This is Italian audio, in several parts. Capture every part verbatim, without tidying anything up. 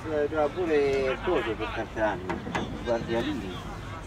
trova pure il coso per cantare, guardialini.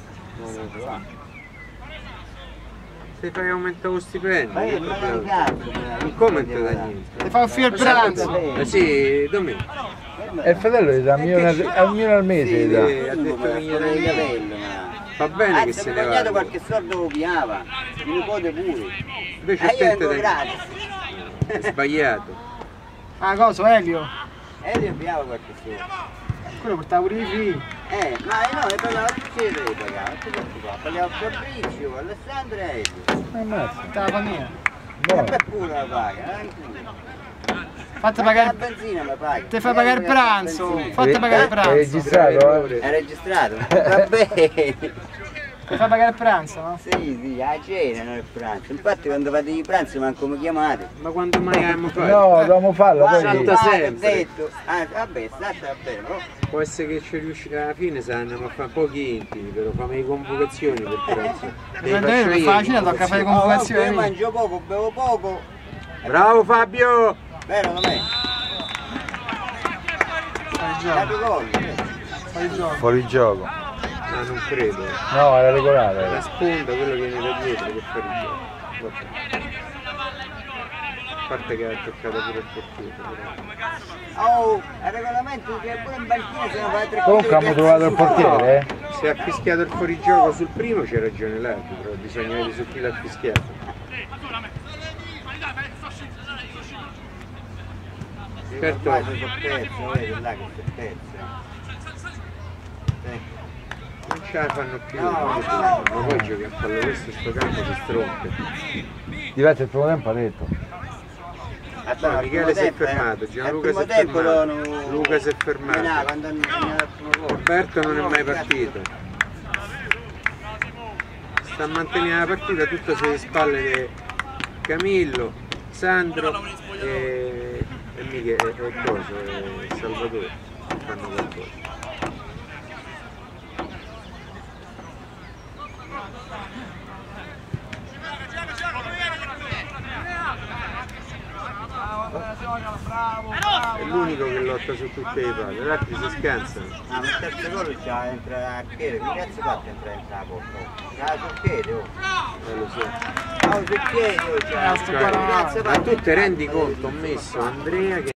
Se fai aumentare lo stipendio, ma io non ho cazzo, non commenta da niente. Ti fa un fiel pranzo. Eh sì, domenica. E il fratello gli dà almeno al mese. Sì, gli dà. Ha detto che gli dai i capelli, va bene che se ne va. Anzi, qualche soldo lo piava, il nipote pure. Invece E io attento vengo da gratis. è sbagliato. Ah, cosa, Elio? E io piava qualche soldo. Quello portava pure i figli. Eh, ma no, e pagava tutti e tre, pagava, tutti quanti qua. Pagava Fabrizio, Alessandro e Elio. Ammazza. Tutta la famiglia. E per pure la paga, eh? Fate La pagare. benzina mi paga. Ti fai pagare il pranzo. Fate pagare il È pranzo. registrato, eh? È registrato? Va bene. Ti fai pagare il pranzo, no? Sì, sì, a cena, non il pranzo. Infatti quando fate i pranzi manco mi chiamate. Ma quando mai abbiamo fatto? No, dobbiamo farlo, Guarda, poi... salta guarda, sempre. ho detto. Ah, vabbè, state bene, no? Può essere che ci riuscirà alla fine, se andiamo a fare pochi intimi, però fammi le convocazioni per pranzo. Prendere per facile, tocca fare le Oh, convocazioni. io mangio poco, bevo poco. Bravo Fabio! Vero, non è? Fai il Capi gioco. gol. Fai il gioco. Fuori gioco. Ma non credo. No, era regolare. La sponda, quello viene da dietro che fa il gioco. Vabbè. A parte che ha toccato pure il portiere. Però. Oh, il regolamento che pure in banchina se ne fa tre Comunque abbiamo trovato il portiere, eh? Se ha fischiato il fuorigioco sul primo c'è ragione l'arbitro, bisogna vedere su chi l'ha fischiato. Certo. Ormai sono perso, vedi là che si è perso. Eh. Non ce la fanno più, No, ma poi giochi a palla questo sto campo si strompe. Diventa il primo tempo, ha detto. Allora, No, Michele si è tempo, eh. fermato, Gianluca Al si è primo tempo fermato, non- Luca si è No, fermato, quando andiamo al primo gol. Roberto non è mai partito. Sta a mantenere la partita tutto sulle spalle di Camillo, Sandro e, e Michele e Coso, e Salvatore fanno qualcosa. È l'unico che lotta su tutte le palle, gli altri si scansano. Ah, ma il terzo gol c'ha entra a chiede, che cazzo fatto entrare in la porta? Ah, sul piede, oh. Eh, lo so. Ah, sul piede, oh, c'ha. Ah, sto Cioè, guardando. Che cazzo ma fatto? tu ti rendi conto, ho messo Andrea che